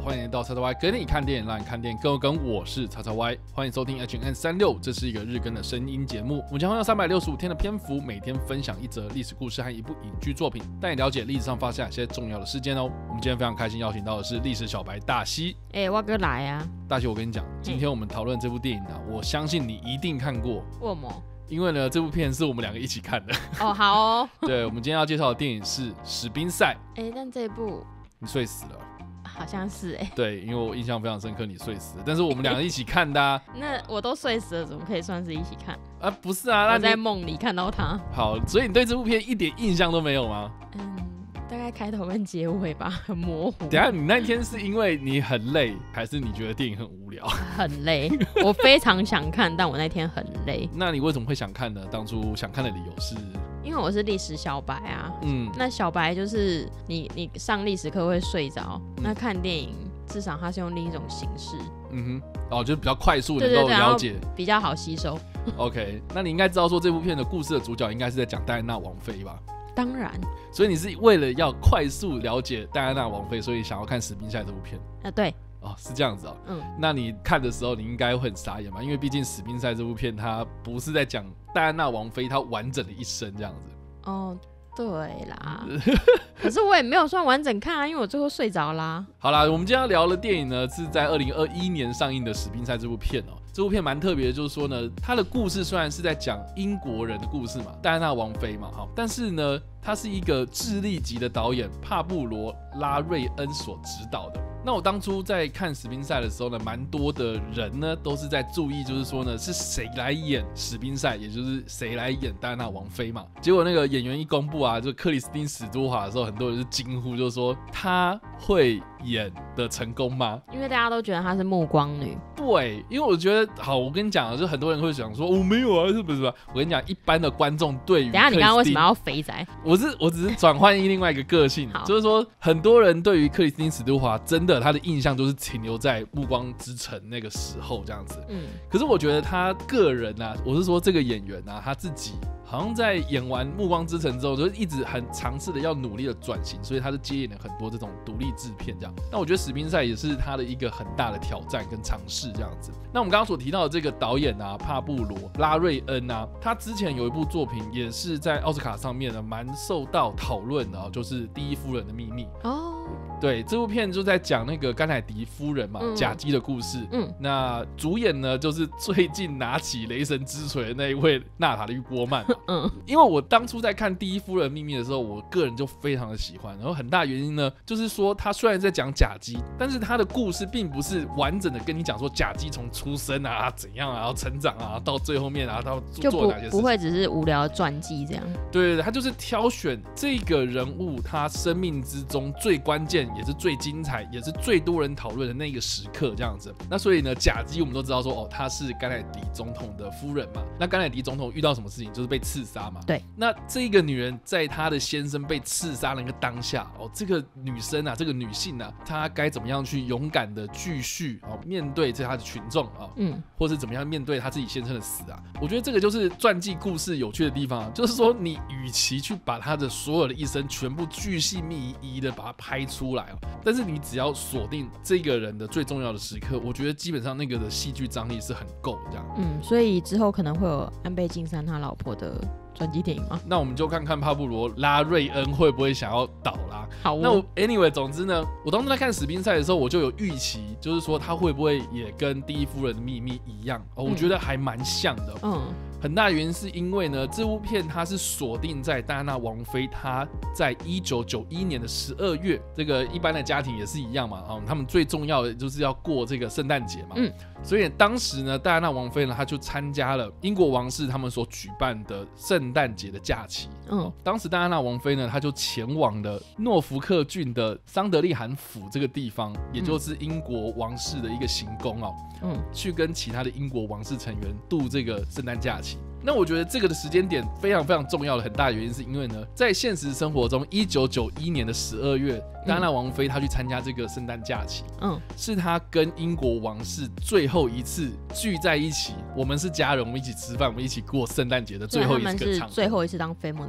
欢迎来到叉叉 Y 跟你看电影，让你看电影更有梗。我是叉叉 Y， 欢迎收听 HN36， 这是一个日更的声音节目。我们将会用365天的篇幅，每天分享一则历史故事和一部影剧作品，带你了解历史上发生哪些重要的事件哦。我们今天非常开心邀请到的是历史小白大西。 我哥来啊！ 大西，我跟你讲，今天我们讨论这部电影啊，我相信你一定看过。 为什么？ 因为呢，这部片是我们两个一起看的。 哦，好哦。 对，我们今天要介绍的电影是《史宾赛》。 但这部你睡死了。 好像是对，因为我印象非常深刻，你睡死了，但是我们两个一起看的啊。 那我都睡死了，怎么可以算是一起看？ 啊，不是啊， 我在梦里看到他。 好，所以你对这部片一点印象都没有吗？ 大概开头跟结尾吧，很模糊。 等一下，你那天是因为你很累，还是你觉得电影很无聊？ 很累，我非常想看，但我那天很累。 那你为什么会想看呢？当初想看的理由是？ 因为我是历史小白啊。那小白就是你上历史课会睡着，那看电影至少它是用另一种形式。 就是比较快速能够了解， 比较好吸收。 OK， 那你应该知道说这部片的故事的主角应该是在讲戴安娜王妃吧？ 当然。 所以你是为了要快速了解戴安娜王妃，所以想要看《史宾赛》这部片？ 对。 是这样子那你看的时候你应该会很傻眼嘛，因为毕竟《史宾赛》这部片它不是在讲戴安娜王妃她完整的一生这样子。 对啦。可是我也没有算完整看啊，因为我最后睡着啦。 好啦，我们今天要聊的电影呢是在2021年上映的《史宾赛》这部片这部片蛮特别的，就是说呢，它的故事虽然是在讲英国人的故事嘛，戴安娜王妃嘛，但是呢，它是一个智利籍的导演帕布罗·拉瑞恩所执导的。那我当初在看史宾赛的时候呢，蛮多的人呢都是在注意，就是说呢，是谁来演史宾赛，也就是谁来演戴安娜王妃嘛。结果那个演员一公布啊，就克里斯汀·史都华的时候，很多人就惊呼，就说他会演的成功吗？ 因为大家都觉得她是暮光女。 对，因为我觉得，好，我跟你讲，就很多人会想说，没有啊，是不是？我跟你讲，一般的观众对于， 等一下你刚刚为什么要肥宅？ 我只是转换另外一个个性，就是说，很多人对于克里斯汀·史都华真的他的印象就是停留在《暮光之城》那个时候这样子。可是我觉得他个人啊，我是说这个演员啊，他自己好像在演完《暮光之城》之后，就一直很尝试的要努力的转型，所以他是接演了很多这种独立制片这样。那我觉得《史宾赛》也是他的一个很大的挑战跟尝试这样子。那我们刚刚所提到的这个导演啊，帕布罗·拉瑞恩啊，他之前有一部作品也是在奥斯卡上面呢蛮受到讨论的就是《第一夫人的秘密》。对，这部片就在讲那个甘乃迪夫人嘛，假姬的故事。那主演呢就是最近拿起雷神之锤的那一位娜塔莉·波曼嘛。因为我当初在看《第一夫人秘密》的时候，我个人就非常的喜欢，然后很大原因呢，就是说他虽然在讲假姬，但是他的故事并不是完整的跟你讲说假姬从出生啊怎样啊，然后成长啊，到最后面啊，到做哪些事情， 不会只是无聊的传记这样。 对，他就是挑选这个人物他生命之中最关键，也是最精彩，也是最多人讨论的那个时刻这样子。那所以呢，假姬我们都知道说他是甘乃迪总统的夫人嘛。那甘乃迪总统遇到什么事情，就是被刺杀嘛。 对。 那这个女人在她的先生被刺杀的那个当下这个女生啊，这个女性啊，她该怎么样去勇敢的继续面对她的群众或是怎么样面对她自己先生的死啊？我觉得这个就是传记故事有趣的地方就是说你与其去把她的所有的一生全部巨细靡遗的把它拍出来但是你只要锁定这个人的最重要的时刻，我觉得基本上那个的戏剧张力是很够的这样。 所以之后可能会有安倍晋三他老婆的传记电影吗？ 那我们就看看帕布罗·拉瑞恩会不会想要导啦。 好那anyway， 总之呢，我当时在看史宾赛的时候，我就有预期，就是说他会不会也跟《第一夫人的秘密》一样我觉得还蛮像的。很大的原因是因为呢，这部片它是锁定在戴安娜王妃她在1991年的12月，这个一般的家庭也是一样嘛他们最重要的就是要过这个圣诞节嘛。所以当时呢，戴安娜王妃呢，她就参加了英国王室他们所举办的圣诞节的假期。当时戴安娜王妃呢，她就前往了诺福克郡的桑德利罕府这个地方，也就是英国王室的一个行宫去跟其他的英国王室成员度这个圣诞假期。那我觉得这个的时间点非常非常重要的很大的原因是因为呢，在现实生活中1991年的12月，戴安娜王妃她去参加这个圣诞假期是她跟英国王室最后一次聚在一起，我们是家人，我们一起吃饭，我们一起过圣诞节的最后一次场合， 最后一次当 family。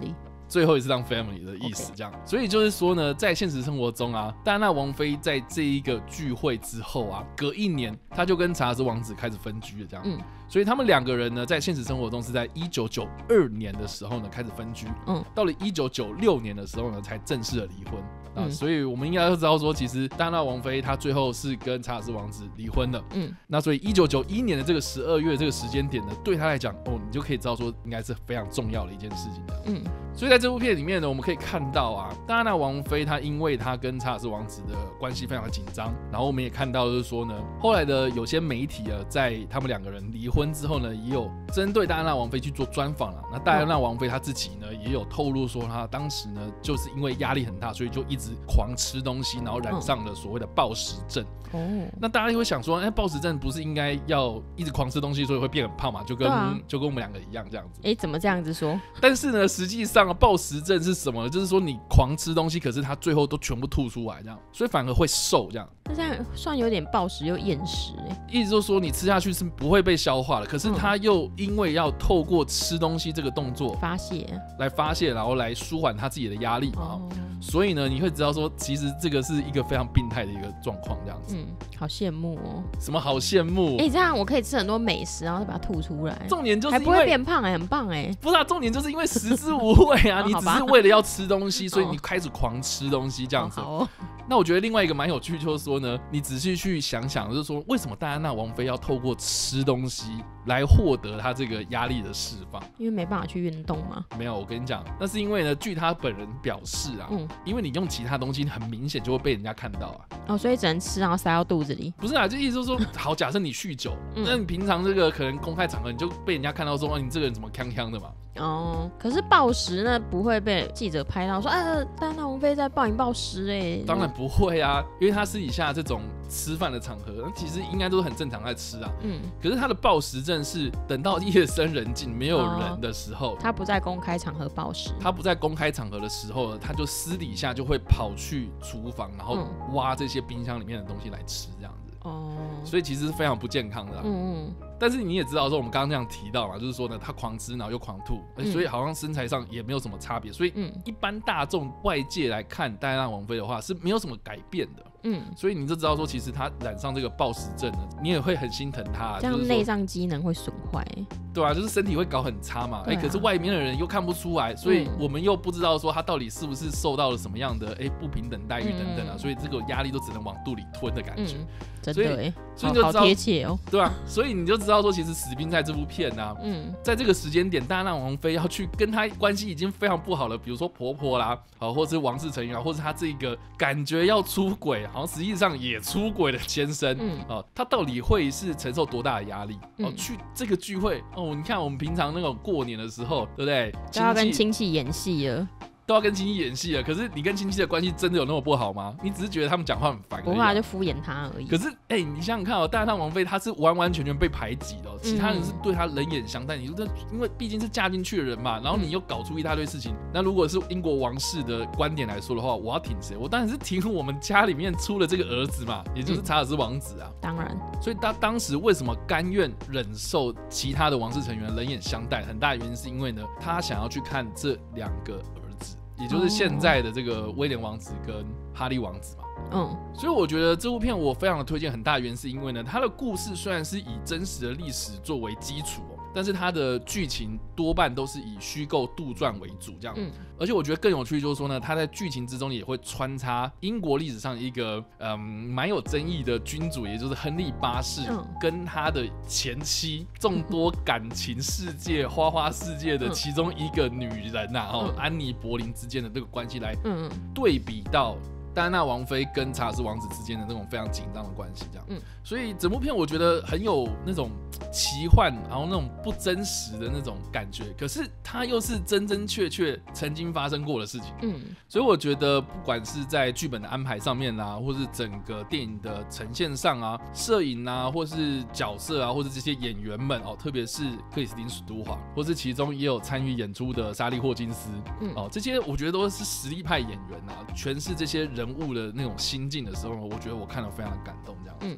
最后一次当 family 的意思这样。所以就是说呢，在现实生活中啊，戴安娜王妃在这一个聚会之后啊，隔1年她就跟查尔斯王子开始分居了这样。所以他们2个人呢，在现实生活中是在1992年的时候呢开始分居，到了1996年的时候呢才正式的离婚。所以我们应该要知道说，其实戴安娜王妃她最后是跟查尔斯王子离婚了。那所以1991年的这个12月这个时间点呢，对她来讲，你就可以知道说，应该是非常重要的一件事情的。所以在这部片里面呢，我们可以看到啊，戴安娜王妃她因为她跟查尔斯王子的关系非常的紧张，然后我们也看到就是说呢，后来的有些媒体在他们2个人离婚之后呢，也有针对戴安娜王妃去做专访了。那戴安娜王妃她自己呢，也有透露说，她当时呢就是因为压力很大，所以就一直狂吃东西，然后染上了所谓的暴食症。那大家就会想说，暴食症不是应该要一直狂吃东西，所以会变很胖嘛？就跟我们2个一样这样子。 怎么这样子说？ 但是呢，实际上暴食症是什么呢？就是说你狂吃东西，可是它最后都全部吐出来，这样，所以反而会瘦这样。 那这样算有点暴食又厌食意思就是说你吃下去是不会被消化的，可是它又因为要透过吃东西这个动作发泄， 然后来舒缓他自己的压力嘛。所以呢，你会知道说，其实这个是一个非常病态的一个状况，这样子。 好羡慕哦。 什么好羡慕？ 这样我可以吃很多美食，然后再把它吐出来。 重点就是还不会变胖很棒不是啊，重点就是因为食之无味啊，你只是为了要吃东西，所以你开始狂吃东西这样子。那我觉得另外一个蛮有趣，就是说呢，你仔细去想想，就是说为什么戴安娜王妃要透过吃东西来获得她这个压力的释放？ 因为没办法去运动吗？ 没有，我跟你讲，那是因为呢，据她本人表示啊，因为你用其他东西很明显就会被人家看到啊。 所以只能吃，然后塞到肚子里。 不是啊，就意思就是说，好，假设你酗酒，那你平常这个可能公开场合你就被人家看到说，你这个人怎么锵锵的嘛？ 可是暴食呢，不会被记者拍到说，戴安娜王妃在暴饮暴食当然不会啊，因为他私底下这种吃饭的场合，其实应该都是很正常在吃啊。可是他的暴食症是等到夜深人静没有人的时候， 他不在公开场合暴食， 他不在公开场合的时候，他就私底下就会跑去厨房，然后挖这些冰箱里面的东西来吃，这样子。所以其实是非常不健康的啊。但是你也知道说，我们刚刚这样提到嘛，就是说呢，他狂吃然后又狂吐，所以好像身材上也没有什么差别，所以一般大众外界来看戴安娜王妃的话是没有什么改变的。所以你就知道说，其实他染上这个暴食症呢，你也会很心疼他， 这样内脏机能会损坏， 对啊，就是身体会搞很差嘛。可是外面的人又看不出来，所以我们又不知道说他到底是不是受到了什么样的不平等待遇等等啊，所以这个压力都只能往肚里吞的感觉。 真的所以你就知道好贴切哦， 对吧？所以你就知道说，其实史宾在这部片啊，在这个时间点，戴安娜王妃要去跟他关系已经非常不好了，比如说婆婆啦，或者是王室成员啊，或者他这个感觉要出轨，好像实际上也出轨的先生，他到底会是承受多大的压力？去这个聚会你看我们平常那种过年的时候，对不对？ 都要跟亲戚演戏了。 都要跟亲戚演戏了，可是你跟亲戚的关系真的有那么不好吗？你只是觉得他们讲话很烦而已， 不会就敷衍他而已。 可是你想想看戴安娜王妃她是完完全全被排挤的，其他人是对她冷眼相待。你说因为毕竟是嫁进去的人嘛，然后你又搞出一大堆事情，那如果是英国王室的观点来说的话，我要挺谁？我当然是挺我们家里面出了这个儿子嘛，也就是查尔斯王子啊。 当然， 所以他当时为什么甘愿忍受其他的王室成员冷眼相待，很大的原因是因为呢，他想要去看这2个儿子。也就是现在的这个威廉王子跟哈利王子嘛。所以我觉得这部片我非常的推荐，很大的原因是因为呢，它的故事虽然是以真实的历史作为基础，但是它的剧情多半都是以虚构杜撰为主这样。而且我觉得更有趣就是说呢，它在剧情之中也会穿插英国历史上一个蛮有争议的君主，也就是亨利8世跟他的前妻众多感情世界花花世界的其中一个女人安妮·柏林之间的这个关系来对比到戴安娜王妃跟查尔斯王子之间的那种非常紧张的关系，这样。所以整部片我觉得很有那种奇幻，然后那种不真实的那种感觉，可是它又是真真确确曾经发生过的事情。所以我觉得不管是在剧本的安排上面啊，或是整个电影的呈现上啊，摄影啊，或是角色啊，或是这些演员们特别是克里斯汀·史都华，或是其中也有参与演出的莎莉·霍金斯，这些我觉得都是实力派演员啊，诠释这些人物的那种心境的时候，我觉得我看了非常的感动，这样。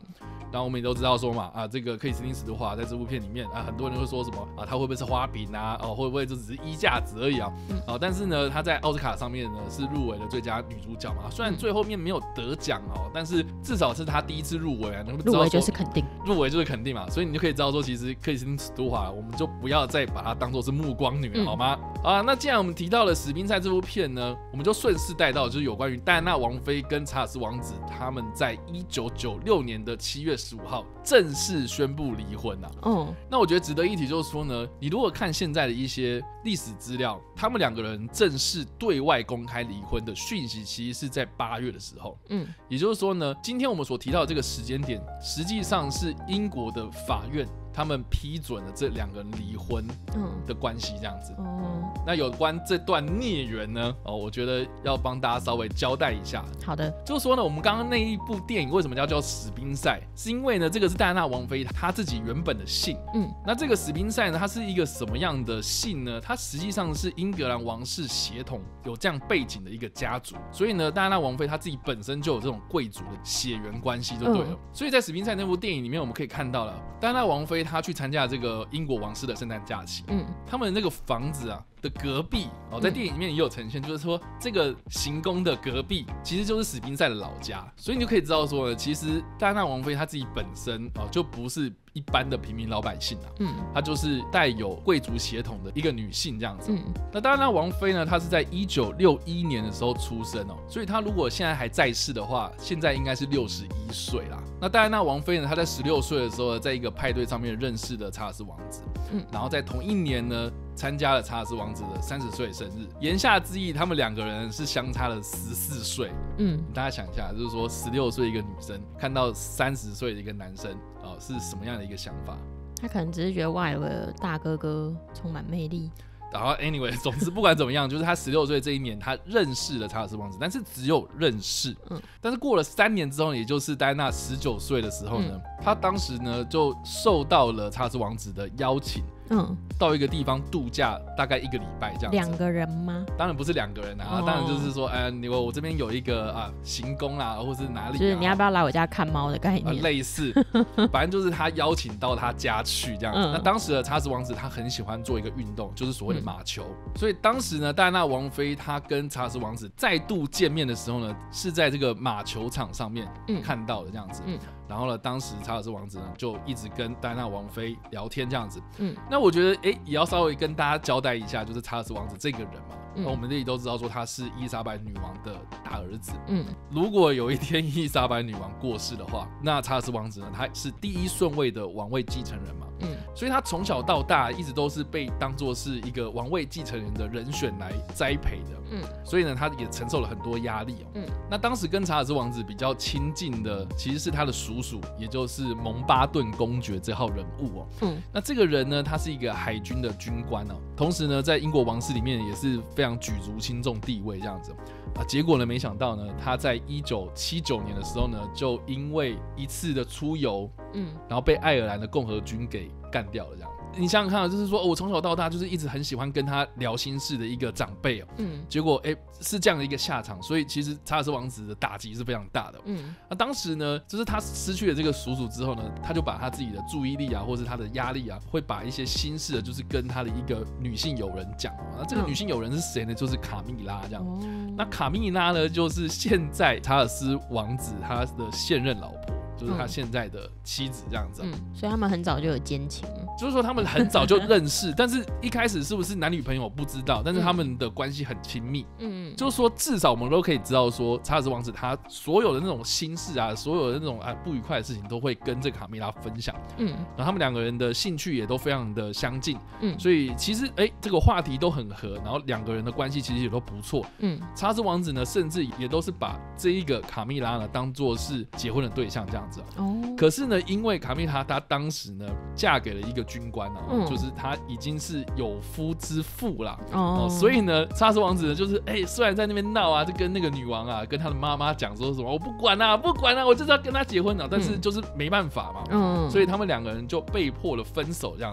然后我们也都知道说嘛，这个克里斯汀史都华在这部片里面很多人会说什么他会不会是花瓶啊，会不会就只是衣架子而已啊？但是呢，他在奥斯卡上面呢是入围了最佳女主角嘛，虽然最后面没有得奖但是至少是他第一次入围啊， 入围就是肯定， 入围就是肯定嘛，所以你就可以知道说，其实克里斯汀史都华，我们就不要再把它当作是暮光女了，好吗？那既然我们提到了史宾塞这部片呢，我们就顺势带到就是有关于戴安娜王妃跟查尔斯王子他们在1996年的7月15号正式宣布离婚那我觉得值得一提就是说呢，你如果看现在的一些历史资料，他们两个人正式对外公开离婚的讯息，其实是在8月的时候。也就是说呢，今天我们所提到的这个时间点，实际上是英国的法院他们批准了这两个人离婚的关系，这样子。那有关这段孽缘呢，我觉得要帮大家稍微交代一下。 好的， 就是说呢，我们刚刚那一部电影为什么叫史宾塞，是因为呢，这个是戴安娜王妃她自己原本的姓。那这个史宾塞呢，它是一个什么样的姓呢？它实际上是英格兰王室血统有这样背景的一个家族，所以呢，戴安娜王妃她自己本身就有这种贵族的血缘关系，就对了。所以在史宾塞那部电影里面，我们可以看到了戴安娜王妃她去参加这个英国王室的圣诞假期，他们的那个房子的隔壁在电影里面也有呈现，就是说这个行宫的隔壁其实就是史宾塞的老家，所以你就可以知道说呢，其实戴安娜王妃她自己本身就不是一般的平民老百姓她就是带有贵族血统的一个女性这样子。那戴安娜王妃呢，她是在1961年的时候出生所以她如果现在还在世的话，现在应该是61岁啦。那戴安娜王妃呢，她在16岁的时候，在一个派对上面认识的查尔斯王子，然后在同一年呢，参加了查尔斯王子的30岁生日。言下之意，他们两个人是相差了14岁。大家想一下，就是说16岁一个女生看到30岁的一个男生是什么样的一个想法？ 他可能只是觉得哇，有个大哥哥充满魅力。 然后 anyway， 总之不管怎么样，就是他16岁这一年，他认识了查尔斯王子，但是只有认识。但是过了3年之后，也就是戴安娜19岁的时候呢，他当时呢就受到了查尔斯王子的邀请。到一个地方度假，大概1个礼拜这样子。2 个人吗？ 当然不是2个人当然就是说，我这边有一个行宫啦，或是哪里就是你要不要来我家看猫的概念， 类似，反正就是他邀请到他家去这样子。那当时的查尔斯王子他很喜欢做一个运动，就是所谓的马球。所以当时呢，戴安娜王妃她跟查尔斯王子再度见面的时候呢，是在这个马球场上面看到的这样子。然后呢，当时查尔斯王子呢就一直跟戴安娜王妃聊天这样子。那我觉得也要稍微跟大家交代一下，就是查尔斯王子这个人嘛，我们这里都知道说他是伊丽莎白女王的大儿子。如果有一天伊丽莎白女王过世的话，那查尔斯王子呢，他是第1顺位的王位继承人嘛。所以他从小到大一直都是被当作是一个王位继承人的人选来栽培的。所以呢，他也承受了很多压力那当时跟查尔斯王子比较亲近的，其实是他的叔叔，也就是蒙巴顿公爵这号人物那这个人呢，他是一个海军的军官同时呢，在英国王室里面也是非常举足轻重地位这样子结果呢，没想到呢，他在1979年的时候呢，就因为一次的出游，然后被爱尔兰的共和军给干掉了这样。你想想看就是说我从小到大就是一直很喜欢跟他聊心事的一个长辈结果是这样的一个下场，所以其实查尔斯王子的打击是非常大的那当时呢，就是他失去了这个叔叔之后呢，他就把他自己的注意力或是他的压力会把一些心事就是跟他的一个女性友人讲那这个女性友人是谁呢？就是卡蜜拉这样那卡蜜拉呢，就是现在查尔斯王子他的现任老婆，就是他现在的妻子这样子所以他们很早就有奸情， 就是说他们很早就认识但是一开始是不是男女朋友不知道，但是他们的关系很亲密就是说至少我们都可以知道说查尔斯王子他所有的那种心事所有的那种不愉快的事情都会跟这个卡蜜拉分享然后他们2个人的兴趣也都非常的相近所以其实这个话题都很合，然后2个人的关系其实也都不错查尔斯王子呢，甚至也都是把这一个卡蜜拉呢当作是结婚的对象这样子可是呢，因为卡蜜拉她当时呢嫁给了一个军官就是她已经是有夫之妇啦所以呢，查尔斯王子呢就是虽然在那边闹就跟那个女王跟他的妈妈讲说什么我不管不管我就是要跟他结婚但是就是没办法嘛所以他们2个人就被迫了分手这样子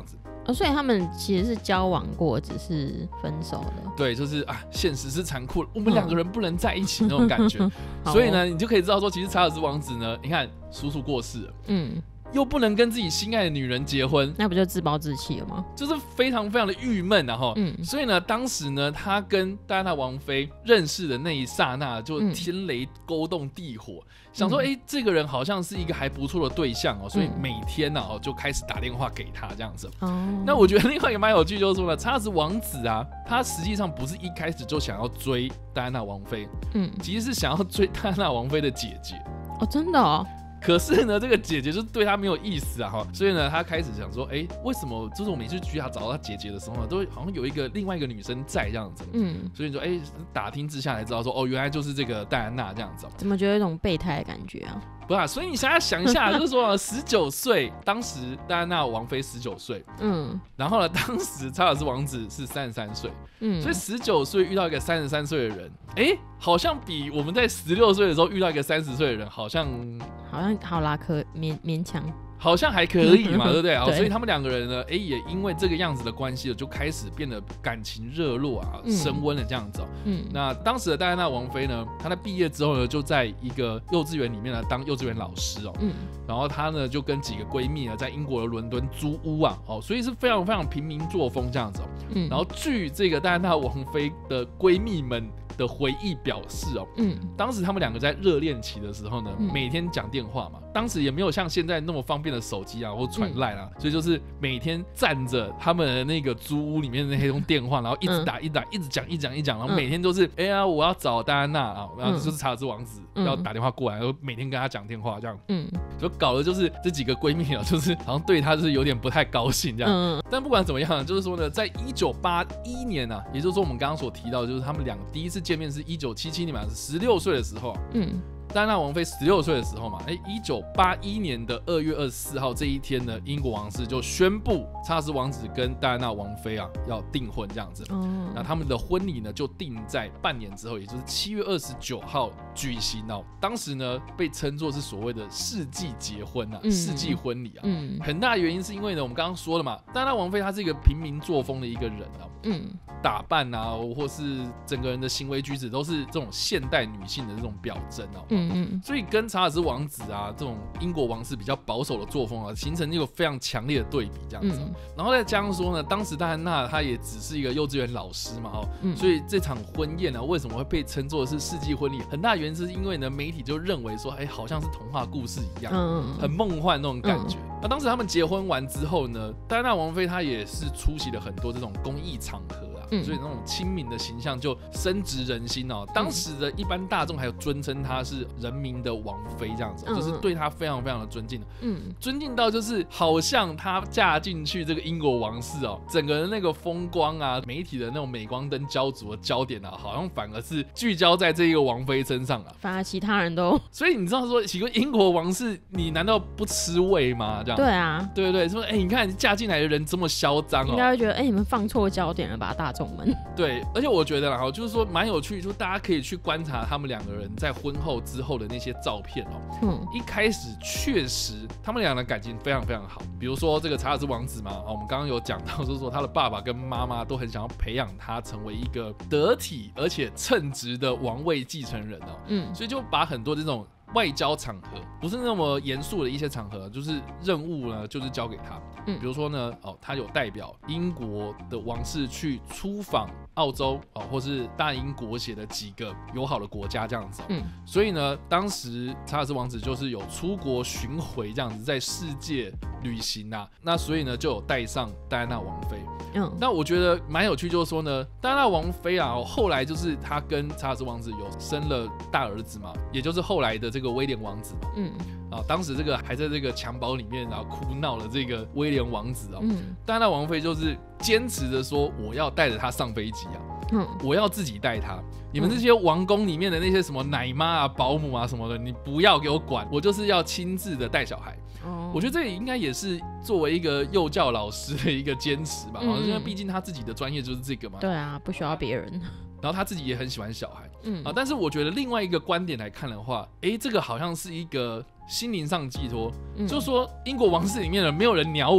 所以他们其实是交往过，只是分手的。 对，就是现实是残酷的，我们两个人不能在一起那种感觉。所以呢，你就可以知道说，其实查尔斯王子呢，你看叔叔过世了，又不能跟自己心爱的女人结婚， 那不就自暴自弃了吗？ 就是非常非常的郁闷所以呢，当时呢，他跟戴安娜王妃认识的那一刹那，就天雷勾动地火，想说，这个人好像是一个还不错的对象所以每天就开始打电话给他这样子。那我觉得另外一个蛮有趣，就是说呢，查尔斯王子他实际上不是一开始就想要追戴安娜王妃，其实是想要追戴安娜王妃的姐姐。 真的哦。 可是呢，这个姐姐就对他没有意思所以呢，他开始想说，为什么就是我每次去他找到他姐姐的时候呢，都好像有另外一个女生在这样子，所以你说，打听之下才知道说，原来就是这个戴安娜这样子。 怎么觉得有种备胎的感觉啊？ 不是所以你想一下，就是说19岁，当时戴安娜王妃19岁，然后呢，当时查尔斯王子是33岁，所以19岁遇到一个33岁的人，好像比我们在16岁的时候遇到一个30岁的人，好像好啦，可勉强。 好像还可以嘛，对不对？所以他们两个人呢，也因为这个样子的关系就开始变得感情热络升温了这样子那当时的戴安娜王妃呢，她在毕业之后呢，就在一个幼稚园里面呢当幼稚园老师然后她呢就跟几个闺蜜呢在英国的伦敦租屋所以是非常非常平民作风这样子然后据这个戴安娜王妃的闺蜜们的回忆表示当时他们两个在热恋期的时候呢，每天讲电话嘛，当时也没有像现在那么方便的手机或传LINE所以就是每天站着他们的那个租屋里面的那通电话，然后一直打一直讲，然后每天都是我要找戴安娜然后就是查尔斯王子要打电话过来，然后每天跟他讲电话这样，就搞的就是这几个闺蜜就是好像对他就是有点不太高兴这样，但不管怎么样，就是说呢，在1981年也就是说我们刚刚所提到的，就是他们两个第一次见面是1977年16岁的时候戴安娜王妃16岁的时候嘛，1981年的2月24号这一天呢，英国王室就宣布查尔斯王子跟戴安娜王妃要订婚这样子。那他们的婚礼呢就定在半年之后，也就是7月29号举行当时呢被称作是所谓的世纪结婚世纪婚礼很大的原因是因为呢，我们刚刚说了嘛，戴安娜王妃她是一个平民作风的一个人打扮或是整个人的行为举止都是这种现代女性的这种表征所以跟查尔斯王子这种英国王室比较保守的作风形成一个非常强烈的对比这样子然后再加上说呢，当时戴安娜她也只是一个幼稚园老师嘛所以这场婚宴为什么会被称作是世纪婚礼，很大的原因是因为呢，媒体就认为说好像是童话故事一样很梦幻那种感觉那当时他们结婚完之后呢，戴安娜王妃她也是出席了很多这种公益场合所以那种亲民的形象就深植人心当时的一般大众还有尊称她是人民的王妃这样子就是对她非常非常的尊敬尊敬到就是好像她嫁进去这个英国王室整个人那个风光媒体的那种镁光灯焦灼的焦点好像反而是聚焦在这一个王妃身上反而其他人都所以你知道说请问英国王室你难道不吃味吗？这样对啊， 对对对，说你看嫁进来的人这么嚣张应该会觉得你们放错焦点了吧，大众们。 对，而且我觉得就是说蛮有趣，就是大家可以去观察他们两个人在婚后之后的那些照片一开始确实他们俩的感情非常非常好，比如说这个查尔斯王子嘛我们刚刚有讲到，就是说他的爸爸跟妈妈都很想要培养他成为一个得体而且称职的王位继承人所以就把很多这种外交场合不是那么严肃的一些场合，就是任务呢，就是交给他。比如说呢，他有代表英国的王室去出访澳洲或是大英国协的几个友好的国家这样子所以呢，当时查尔斯王子就是有出国巡回这样子，在世界旅行那所以呢就有带上戴安娜王妃。那我觉得蛮有趣，就是说呢，戴安娜王妃后来就是他跟查尔斯王子有生了大儿子嘛，也就是后来的这个威廉王子嘛当时这个还在这个襁褓里面哭闹的这个威廉王子戴安娜王妃就是坚持着说我要带着他上飞机我要自己带他，你们这些王宫里面的那些什么奶妈保姆什么的，你不要给我管，我就是要亲自的带小孩我觉得这应该也是作为一个幼教老师的一个坚持吧因为毕竟他自己的专业就是这个嘛。 对啊，不需要别人。 然后他自己也很喜欢小孩但是我觉得另外一个观点来看的话这个好像是一个心灵上寄托就是说英国王室里面的没有人鸟我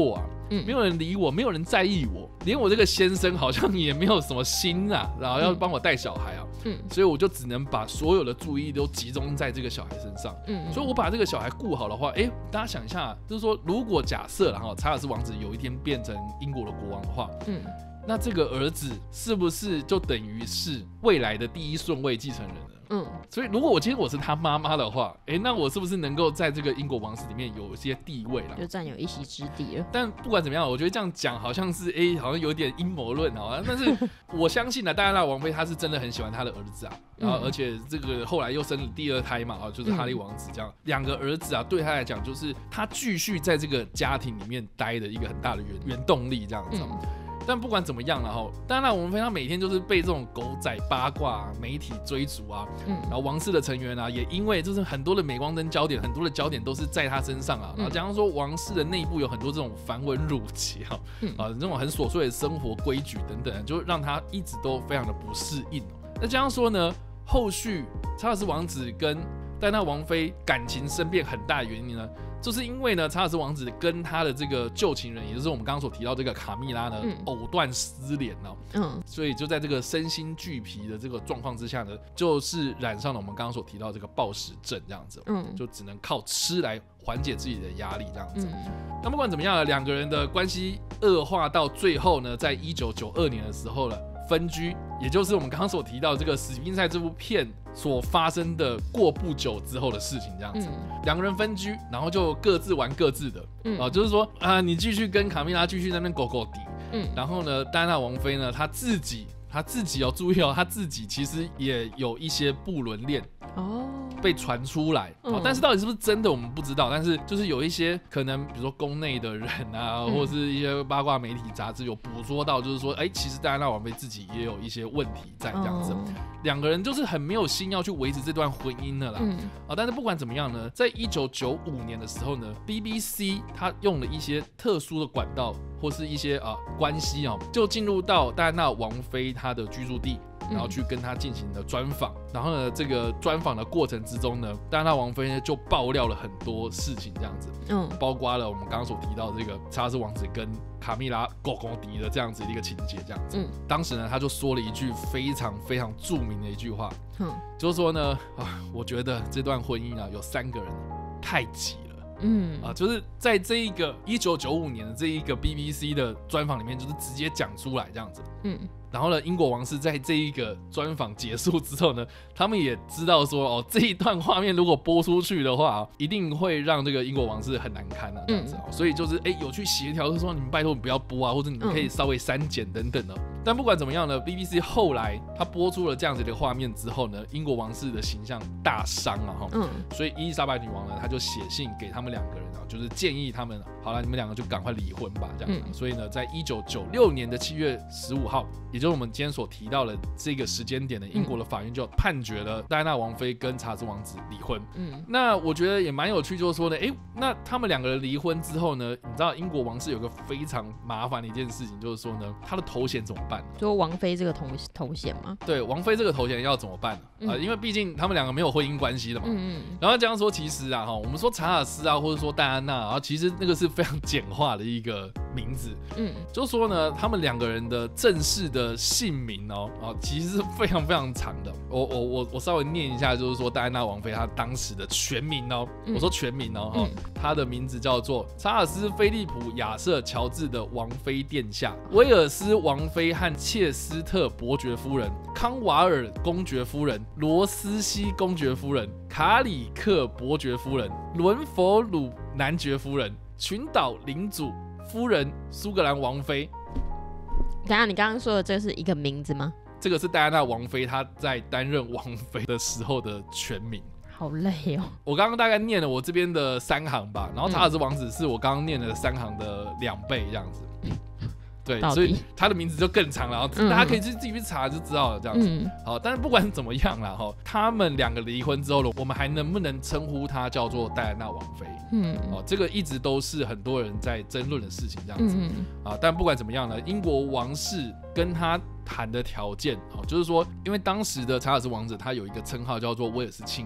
没有人理我，没有人在意我，连我这个先生好像也没有什么心啊，然后要帮我带小孩啊，所以我就只能把所有的注意都集中在这个小孩身上，所以我把这个小孩顾好的话，大家想一下，就是说，如果假设然后查尔斯王子有一天变成英国的国王的话，那这个儿子是不是就等于是未来的第一顺位继承人呢？所以如果今天我是他妈妈的话，那我是不是能够在这个英国王室里面有一些地位了， 就占有一席之地了？ 但不管怎么样，我觉得这样讲好像是好像有点阴谋论啊。但是我相信戴安娜王妃她是真的很喜欢她的儿子啊，然后而且这个后来又生了第二胎嘛，就是哈利王子这样，两个儿子啊，对他来讲就是他继续在这个家庭里面待的一个很大的原动力这样子。但不管怎么样啦，戴安娜王妃她每天就是被这种狗仔八卦媒体追逐啊，然后王室的成员啊，也因为就是很多的镁光灯焦点，很多的焦点都是在她身上啊，然后假如说王室的内部有很多这种繁文缛节这种很琐碎的生活规矩等等，就让她一直都非常的不适应。那这样说呢，后续查尔斯王子跟戴安娜王妃感情生变很大的原因呢，就是因为呢，查尔斯王子跟他的这个旧情人，也就是我们刚刚所提到这个卡蜜拉呢，藕断丝连所以就在这个身心俱疲的这个状况之下呢，就是染上了我们刚刚所提到这个暴食症这样子，就只能靠吃来缓解自己的压力这样子。那不管怎么样呢，两个人的关系恶化到最后呢，在1992年的时候呢，分居，也就是我们刚刚所提到这个《史宾塞》这部片所发生的过不久之后的事情，这样子，两个人分居，然后就各自玩各自的，就是说你继续跟卡蜜拉继续在那边狗狗底，然后呢，戴安娜王妃呢，她自己注意她自己其实也有一些不伦恋被传出来，但是到底是不是真的我们不知道，但是就是有一些可能比如说宫内的人啊，或者是一些八卦媒体杂志有捕捉到，就是说其实戴安娜王妃自己也有一些问题在这样子，两个人就是很没有心要去维持这段婚姻的啦，但是不管怎么样呢，在1995年的时候呢， BBC 它用了一些特殊的管道或是一些关系就进入到戴安娜王妃她的居住地，然后去跟他进行的专访，然后呢，这个专访的过程之中呢，戴安娜王妃呢就爆料了很多事情，这样子，包括了我们刚刚所提到的这个查尔斯王子跟卡蜜拉狗狗迪的这样子的一个情节，这样子，当时呢他就说了一句非常非常著名的一句话，就是说呢，我觉得这段婚姻有3个人太急了。就是在这一个1995年的这一个 BBC 的专访里面，就是直接讲出来这样子。然后呢，英国王室在这一个专访结束之后呢，他们也知道说这一段画面如果播出去的话，一定会让这个英国王室很难堪这样子，所以就是有去协调，就是说你们拜托你不要播啊，或者你们可以稍微删减等等的。但不管怎么样呢 ，BBC 后来他播出了这样子的画面之后呢，英国王室的形象大伤所以伊丽莎白女王呢，她就写信给他们2个人就是建议他们，好了，你们2个就赶快离婚吧，这样。所以呢，在1996年的7月15号，也就是我们今天所提到的这个时间点的英国的法院就判决了戴安娜王妃跟查尔斯王子离婚。那我觉得也蛮有趣，就是说呢，那他们2个人离婚之后呢，你知道英国王室有个非常麻烦的一件事情，就是说呢，他的头衔怎么办？ 就王妃这个头衔吗？ 对，王妃这个头衔要怎么办因为毕竟他们2个没有婚姻关系的嘛。然后这样说，其实我们说查尔斯啊，或者说戴安娜其实那个是非常简化的一个名字。就是说呢，他们2个人的正式的姓名其实是非常非常长的。我稍微念一下，就是说戴安娜王妃她当时的全名我说全名她的名字叫做查尔斯·菲利普·亚瑟·乔治的王妃殿下，威尔斯王妃和切斯特伯爵夫人，康瓦尔公爵夫人，罗斯西公爵夫人，卡里克伯爵夫人，伦佛鲁男爵夫人，群岛领主夫人，苏格兰王妃。 等一下，你刚刚说的这是一个名字吗？ 这个是戴安娜王妃她在担任王妃的时候的全名。 好累哦！ 我刚刚大概念了我这边的3行吧，然后查尔斯王子是我刚刚念的3行的2倍这样子。对，所以他的名字就更长了，然后大家可以自己去查就知道了这样子。好，但是不管怎么样啦，他们2个离婚之后，我们还能不能称呼她叫做戴安娜王妃？这个一直都是很多人在争论的事情，这样子。但不管怎么样呢，英国王室跟他谈的条件，就是说，因为当时的查尔斯王子他有一个称号叫做威尔斯亲王。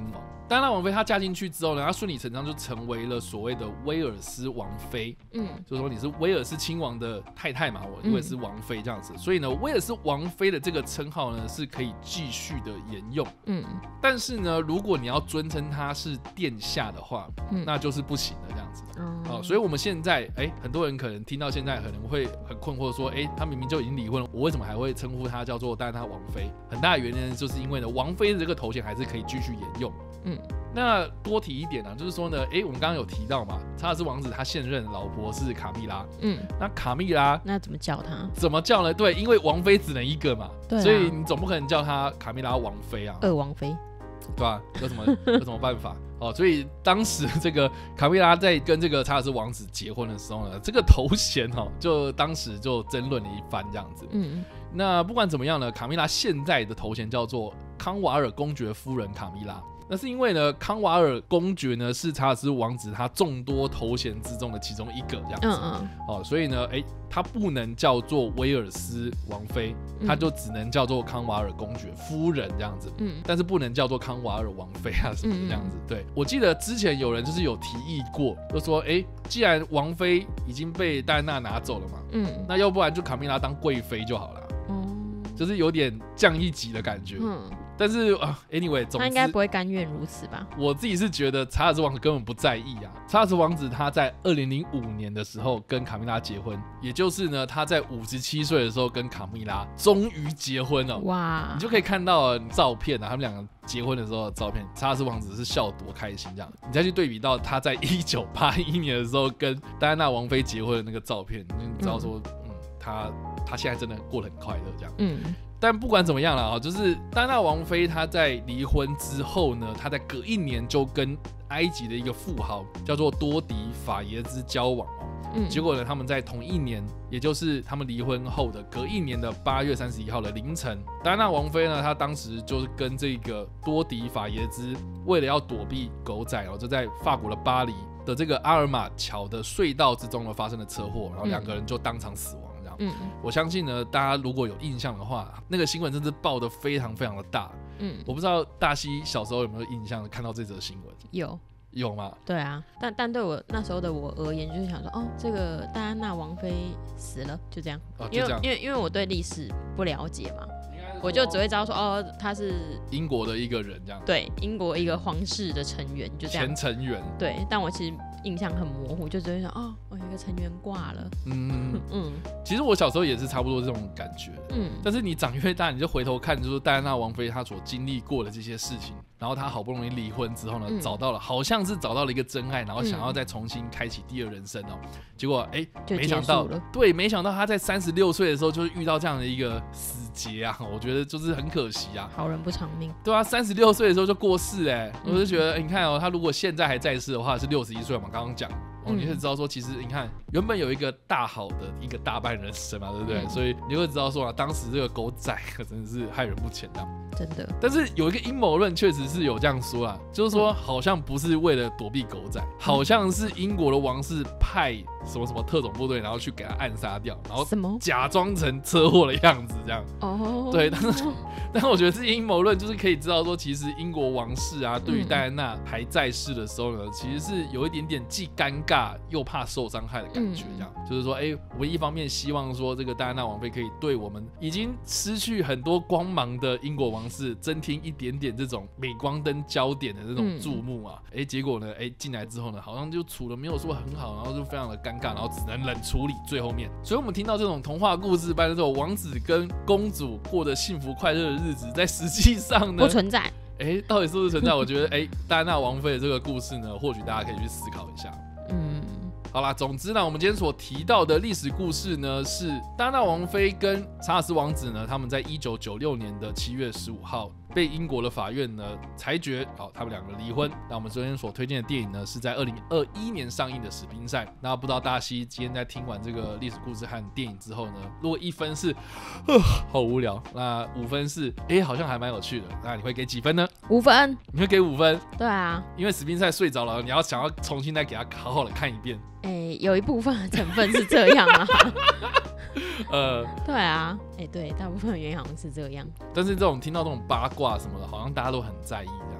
戴安娜王妃她嫁进去之后呢，她顺理成章就成为了所谓的威尔斯王妃。就是说你是威尔斯亲王的太太嘛，威尔斯王妃这样子。所以呢，威尔斯王妃的这个称号呢是可以继续的沿用。但是呢，如果你要尊称她是殿下的话，那就是不行的这样子。所以我们现在很多人可能听到现在可能会很困惑说，她明明就已经离婚了，我为什么还会称呼她叫做戴安娜王妃？很大的原因就是因为呢，王妃的这个头衔还是可以继续沿用。那多提一点就是说呢，我们刚刚有提到嘛，查尔斯王子他现任的老婆是卡蜜拉。那卡蜜拉那怎么叫她？ 怎么叫呢？对，因为王妃只能一个嘛，所以你总不可能叫她卡蜜拉王妃啊， 二王妃， 对吧？有什么办法？所以当时这个卡蜜拉在跟这个查尔斯王子结婚的时候呢，这个头衔就当时就争论了一番这样子。那不管怎么样呢，卡蜜拉现在的头衔叫做康瓦尔公爵夫人卡蜜拉。那是因为呢，康瓦尔公爵呢是查尔斯王子他众多头衔之中的其中一个这样子。所以呢，他不能叫做威尔斯王妃，他就只能叫做康瓦尔公爵夫人这样子。但是不能叫做康瓦尔王妃啊什么这样子。对，我记得之前有人就是有提议过，就说既然王妃已经被戴安娜拿走了嘛，那要不然就卡蜜拉当贵妃就好了。就是有点降一级的感觉。但是anyway， 总之他应该不会甘愿如此吧？ 我自己是觉得查尔斯王子根本不在意啊。查尔斯王子他在2005年的时候跟卡蜜拉结婚，也就是呢他在57岁的时候跟卡蜜拉终于结婚了。哇！你就可以看到照片他们两个结婚的时候的照片，查尔斯王子是笑多开心这样。你再去对比到他在1981年的时候跟戴安娜王妃结婚的那个照片，你知道说，他现在真的过得很快乐这样。但不管怎么样啦，就是戴安娜王妃她在离婚之后呢，她在隔一年就跟埃及的一个富豪叫做多迪法耶兹交往。结果呢，他们在同一年，也就是他们离婚后的隔一年的8月31号的凌晨，戴安娜王妃呢，她当时就是跟这个多迪法耶兹为了要躲避狗仔就在法国的巴黎的这个阿尔马桥的隧道之中呢发生了车祸，然后两个人就当场死亡。我相信呢，大家如果有印象的话，那个新闻真是爆得非常非常的大。我不知道大西小时候有没有印象看到这则新闻？有吗？ 对啊，但对我那时候的我而言，就是想说，这个戴安娜王妃死了，就这样。因为我对历史不了解嘛，我就只会知道说，他是英国的一个人这样。 对，英国一个皇室的成员，就这样。前成员。对， 但我其实印象很模糊，就只会想，有一个成员挂了。 其实我小时候也是差不多这种感觉。但是你长越大，你就回头看，就是戴安娜王妃她所经历过的这些事情，然后她好不容易离婚之后呢，好像是找到了一个真爱，然后想要再重新开启第二人生结果没想到她在36岁的时候就是遇到这样的一个死劫啊！我觉得就是很可惜啊。 好人不长命。 对啊，36岁的时候就过世我就觉得你看她如果现在还在世的话是61岁嘛，刚刚讲。你会知道说，其实你看，原本有一个大好的一个大半人生嘛，对不对？所以你会知道说当时这个狗仔真的是害人不浅的， 真的。 但是有一个阴谋论确实是有这样说啦，就是说好像不是为了躲避狗仔，好像是英国的王室派什么什么特种部队，然后去给他暗杀掉，然后假装成车祸的样子这样。对，但是我觉得这阴谋论就是可以知道说，其实英国王室啊，对于戴安娜还在世的时候呢，其实是有一点点既尴尬又怕受伤害的感觉，这样就是说，我们一方面希望说这个戴安娜王妃可以对我们已经失去很多光芒的英国王室增添一点点这种镁光灯焦点的这种注目啊，结果呢，进来之后呢，好像就处的没有说很好，然后就非常的尴尬，然后只能冷处理最后面。所以我们听到这种童话故事般的这种王子跟公主过得幸福快乐的日子，在实际上呢不存在。 到底是不是存在？我觉得戴安娜王妃的这个故事呢，或许大家可以去思考一下。好啦，总之呢，我们今天所提到的历史故事呢，是戴安娜王妃跟查尔斯王子呢，他们在1996年的7月15号被英国的法院呢裁决，他们两个离婚。那我们昨天所推荐的电影呢，是在2021年上映的《史宾赛》。那不知道大西今天在听完这个历史故事和电影之后呢，如果1分是好无聊，那5分是好像还蛮有趣的，那你会给几分呢 ？5分。 你会给5分？ 对啊， 因为史宾赛睡着了，你想要重新再给他好好的看一遍。 有一部分的成分是这样啊。对啊，对，大部分的原因好像是这样。 但是听到这种八卦什么的，好像大家都很在意这样。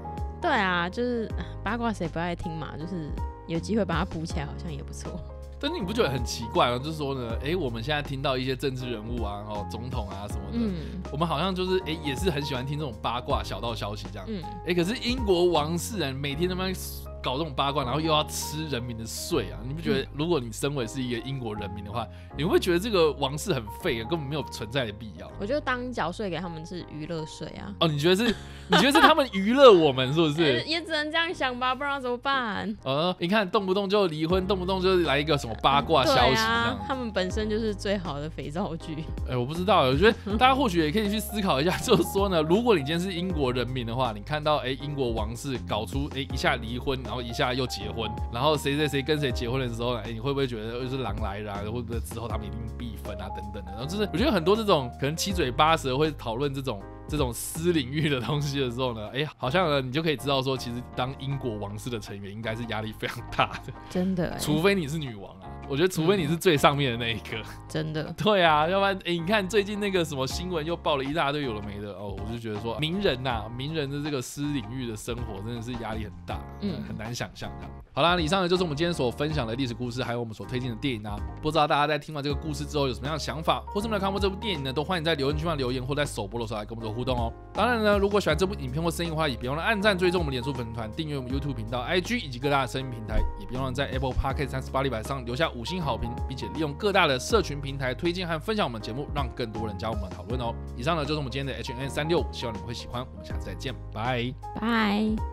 对啊，就是八卦谁不爱听嘛，就是有机会把它补起来，好像也不错。 但是你不觉得很奇怪吗？就是说呢，我们现在听到一些政治人物啊，总统啊什么的，我们好像就是也是很喜欢听这种八卦小道消息这样。可是英国王室人每天他妈搞这种八卦，然后又要吃人民的税啊！你不觉得，如果你身为是一个英国人民的话，你会不会觉得这个王室很废啊，根本没有存在的必要？ 我觉得当缴税给他们是娱乐税啊。 哦，你觉得是他们娱乐我们是不是？ 也只能这样想吧，不然怎么办？ 你看动不动就离婚，动不动就来一个什么八卦消息这样。 他们本身就是最好的肥皂剧。 我不知道，我觉得大家或许也可以去思考一下，就是说呢，如果你今天是英国人民的话，你看到英国王室搞出一下离婚，然后一下又结婚，然后谁跟谁结婚的时候呢，你会不会觉得又是狼来了，会不会之后他们一定必分啊等等的？然后就是我觉得很多这种可能七嘴八舌会讨论这种私领域的东西的时候呢，好像呢你就可以知道说，其实当英国王室的成员应该是压力非常大的， 真的， 除非你是女王啊。我觉得除非你是最上面的那一个， 真的。 对啊，要不然你看最近那个什么新闻又爆了一大堆有的没的我就觉得说名人的这个私领域的生活真的是压力很大，很难想象这样。好啦，以上呢就是我们今天所分享的历史故事，还有我们所推荐的电影啊。不知道大家在听完这个故事之后有什么样的想法，或是没有看过这部电影呢，都欢迎在留言区上留言，或在首播的时候来跟我们做互动哦。当然呢，如果喜欢这部影片或声音的话，也别忘了按赞、追踪我们脸书粉丝团、订阅我们 YouTube 频道、IG 以及各大的声音平台，也别忘了在 Apple Podcast 和 Spotify 上留下5星好评，并且利用各大的社群平台推荐和分享我们节目，让更多人加入我们的讨论哦。以上呢就是我们今天的 HN365，希望你们会喜欢，我们下次再见，拜拜。